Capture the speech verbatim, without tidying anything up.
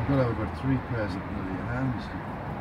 got to have about three pairs of bloody hands.